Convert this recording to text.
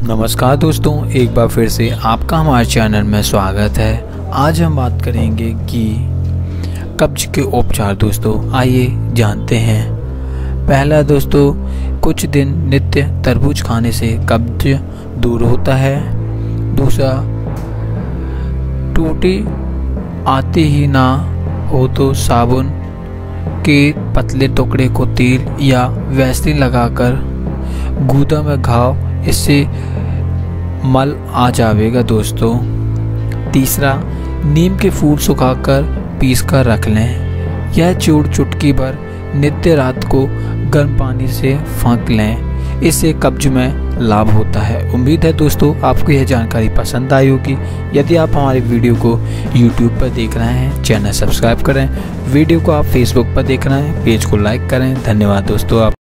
नमस्कार दोस्तों, एक बार फिर से आपका हमारे चैनल में स्वागत है। आज हम बात करेंगे कि कब्ज के उपचार। दोस्तों आइए जानते हैं। पहला दोस्तों, कुछ दिन नित्य तरबूज खाने से कब्ज दूर होता है। दूसरा, टूटी आती ही ना हो तो साबुन के पतले टुकड़े को तेल या वैसलीन लगाकर गूदा में घाव, इससे मल आ जाएगा दोस्तों। तीसरा, नीम के फूल सुखाकर पीस कर रख लें। यह चुटकी भर नित्य रात को गर्म पानी से फाँक लें, इससे कब्ज में लाभ होता है। उम्मीद है दोस्तों आपको यह जानकारी पसंद आई होगी। यदि आप हमारी वीडियो को YouTube पर देख रहे हैं, चैनल सब्सक्राइब करें। वीडियो को आप Facebook पर देख रहे हैं, पेज को लाइक करें। धन्यवाद दोस्तों। आप